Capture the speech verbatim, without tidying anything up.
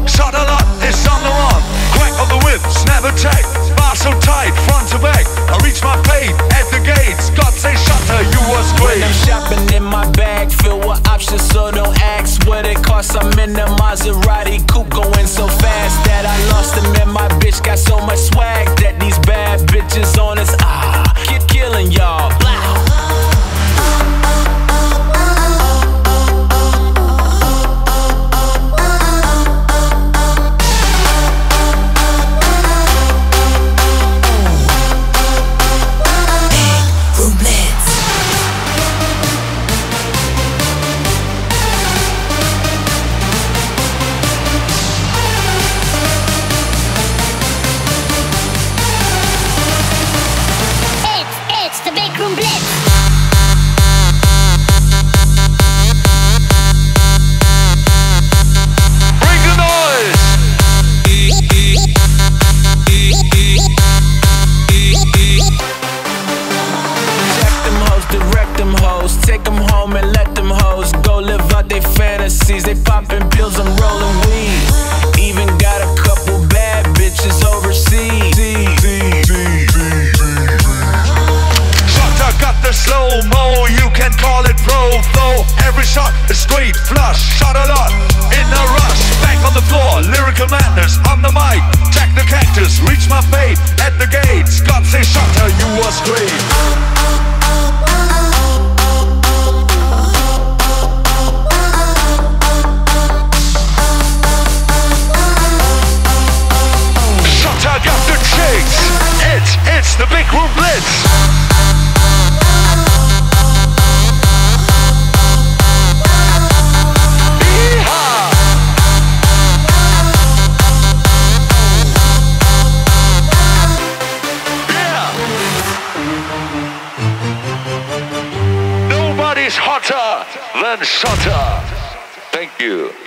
Shot a lot is on the run. Crack of the whips, never check. Bar so tight, front to back. I reach my fate at the gates. God say shutter, you was great. When I'm shopping in my bag, filled with options, so don't ask what it costs. I'm in the Maserati coupe, going so fast that I lost him. And my bitch got so much swag that these bad bitches on us, ah, keep killing y'all. Take them home and let them hoes go live out their fantasies. They popping pills, I'm rolling weed. Even got a couple bad bitches overseas. Shutter got the slow-mo, you can call it pro flow. Every shot is straight flush, shot a lot in a rush. Back on the floor, lyrical madness on the mic. Jack the cactus, reach my fate at the gates. God say shutter, you was great. It's, it's the Big Room Blitz. Yeehaw! Yeah. Nobody's hotter than Shutter. Thank you.